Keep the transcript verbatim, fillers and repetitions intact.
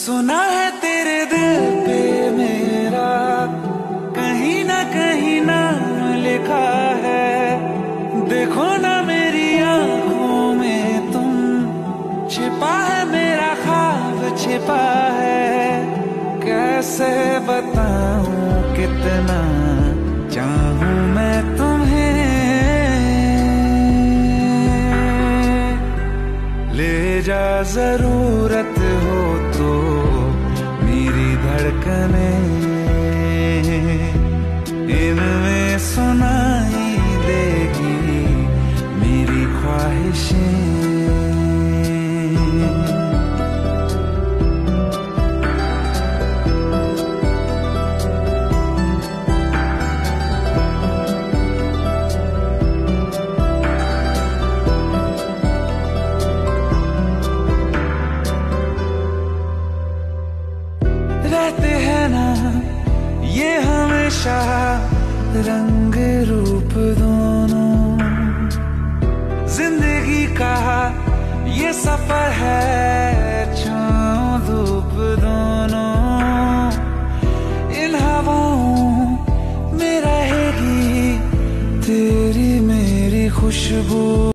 सुना है तेरे दिल पे मेरा कहीं ना कहीं नाम लिखा है। देखो ना मेरी आंखों में तुम, छिपा है मेरा ख्वाब छिपा है। कैसे बताऊं कितना चाहूं मैं तुम्हें। ले जा जरूरत हो तो मेरी धड़कने, इनमें सुनाई देगी मेरी ख्वाहिशें। रहते हैं ना ये हमेशा रंग रूप दोनों, जिंदगी का ये सफर है छाँव धूप दोनों। इन हवाओं में रहेगी तेरी मेरी खुशबू।